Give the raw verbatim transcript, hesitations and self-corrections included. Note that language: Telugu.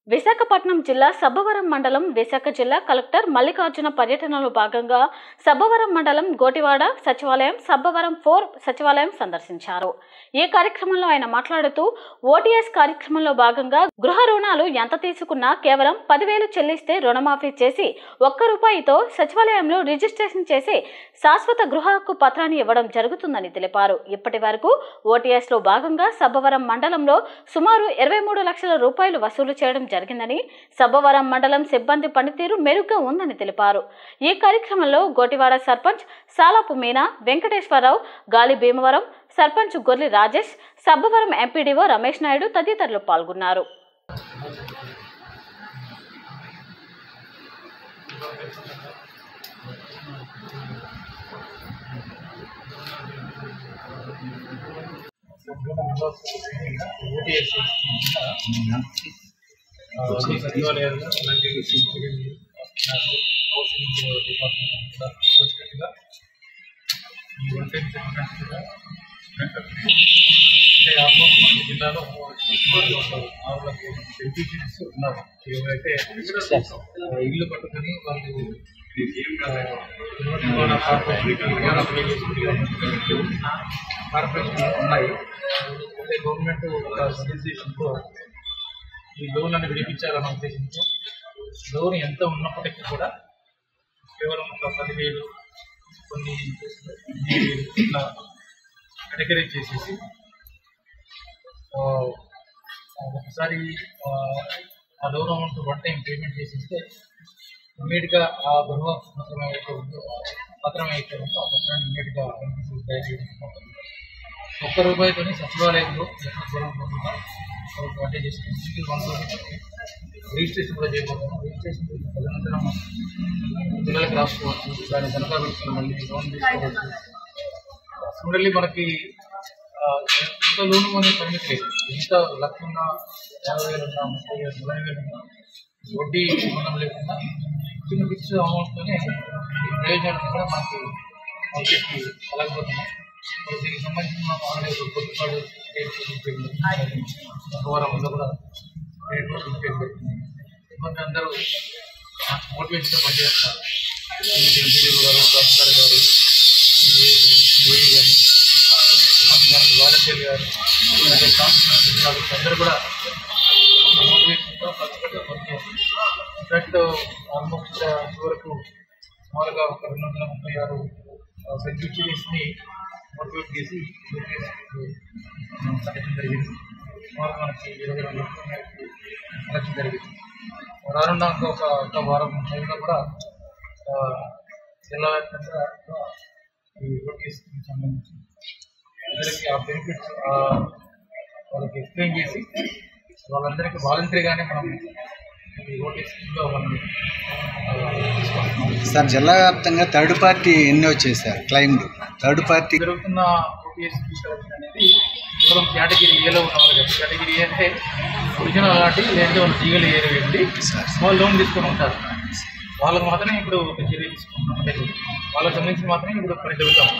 విశాఖపట్నం జిల్లా సబ్బవరం మండలం విశాఖ జిల్లా కలెక్టర్ మల్లికార్జున పర్యటనలో భాగంగా సబ్బవరం మండలం గోటివాడ సచివాలయం సబ్బవరం ఫోర్ సచివాలయం సందర్శించారు. ఈ కార్యక్రమంలో ఆయన మాట్లాడుతూ ఓటీఎస్ కార్యక్రమంలో భాగంగా గృహ రుణాలు ఎంత తీసుకున్నా కేవలం పదివేలు చెల్లిస్తే రుణమాఫీ చేసి ఒక్క రూపాయితో సచివాలయంలో రిజిస్ట్రేషన్ చేసి శాశ్వత గృహ హక్కు పత్రాన్ని ఇవ్వడం జరుగుతుందని తెలిపారు. ఇప్పటి వరకు ఓటీఎస్ లో భాగంగా సబ్బవరం మండలంలో సుమారు ఇరవై మూడు లక్షల రూపాయలు వసూలు చేయడం జరిగిందని, సబ్బవరం మండలం సిబ్బంది పనితీరు మెరుగ్గా ఉందని తెలిపారు. ఈ కార్యక్రమంలో గోటివాడ సర్పంచ్ సాలాపు మీనా, వెంకటేశ్వరరావు, గాలి భీమవరం సర్పంచ్ గొర్లి రాజేష్, సబ్బవరం ఎంపీడీఓ రమేష్ నాయుడు తదితరులు పాల్గొన్నారు. సచివాలయాల్లో డిపార్ట్మెంట్ కూడా ఈ వన్ టైం సెటిల్మెంట్స్ కూడా అంటే ఆల్మోస్ట్ జిల్లాలో ఆరు లక్షల బెనిఫిషరీస్ ఉన్నారు. ఎవరైతే ఇల్లు పట్టుకొని వాళ్ళు కార్పొరేషన్ ఉన్నాయి. అంటే గవర్నమెంట్ ఒక సజెషన్తో ఈ లోన్ అని విడిపించాలన్న ఉద్దేశంతో లోన్ ఎంత ఉన్నప్పటికీ కూడా కేవలం ఒక పదివేలు కొన్ని ఇట్లా కేటగరైజ్ చేసేసి ఒకసారి ఆ loan amount one time payment చేసేస్తే ఇమ్మీడియట్గా ఆ గృహ పత్రం అయితే ఉందో పత్రం అయితే ఉందో ఆ పత్రాన్ని ఇమ్మీడియట్గా ఒక్క రూపాయితో సచివాలయంలో అంటే జస్ట్ వన్తో రిజిస్ట్రేషన్ కూడా చేయబోతున్నాం. రిజిస్ట్రేషన్ తదనంతరం పిల్లలకి రాసుకోవచ్చు, దాని తనఖా పెట్టుకుని మళ్ళీ లోన్ తీసుకోవచ్చు. సిమిలర్లీ మనకి ఎంత లోను అనేది పరిమితి లేదు. ఎంత లక్ష ఉన్నా, యాభై వేలు ఉన్నా, ముప్పై వేలు నలభై వేలు ఉన్నా వడ్డీ మనం లేకుండా చిన్న ఫిక్స్ అమౌంట్తోనే ఈ ప్రయోజనాలు కూడా మనకి మార్కెట్కి కలగబోతున్నాం. దీనికి సంబంధించిన ఆన్లైన్ పొద్దుపాడు గోవరంలో కూడా పెట్టింది. ఇబ్బంది అందరూ మోటివేషన్గా పనిచేస్తారు. గారు ప్రొఫెసర్ గారు కానీ వాలంటీర్ గారు అందరూ కూడా మోటివేషన్తో ఖచ్చితంగా పనిచేస్తారు. ఇన్ఫాక్ట్ ఆల్మోస్ట్ వరకు సుమారుగా ఒక రెండు వందల ముప్పై ఆరు బెనిఫిషరీస్ని మోటివేట్ చేసి కలెక్షన్ జరిగింది. సుమారు మనకి ఇరవై రెండు లక్షల కలెక్షన్ జరిగింది. రానున్న ఒక ఒక వారం టైంలో కూడా జిల్లా వ్యాప్తంగా ఈ ఓటీఎస్కి సంబంధించి అందరికీ ఆ బెనిఫిట్స్ వాళ్ళకి ఎక్స్ప్లెయిన్ చేసి వాళ్ళందరికీ వాలంటరీగానే మనం ఈ ఓటీఎస్ స్కీమ్లో వాళ్ళని సార్ జిల్లా వ్యాప్తంగా థర్డ్ పార్టీ ఎన్ని వచ్చేసారు క్లైమ్లు? థర్డ్ పార్టీ జరుగుతున్న ఓటీఎస్ కలెక్షన్ అనేది కేవలం కేటగిరీ ఏలో ఉన్న వాళ్ళకి, కేటగిరీ ఏ అంటే ఒరిజినల్ అలాంటి లేదంటే వాళ్ళు జీవోలు ఏరేయండి వాళ్ళు లోన్ తీసుకొని ఉంటారు. వాళ్ళకి మాత్రమే ఇప్పుడు ఒక చర్య తీసుకుంటున్నాం. వాళ్ళకి సంబంధించి మాత్రమే ఇప్పుడు పని జరుగుతాం.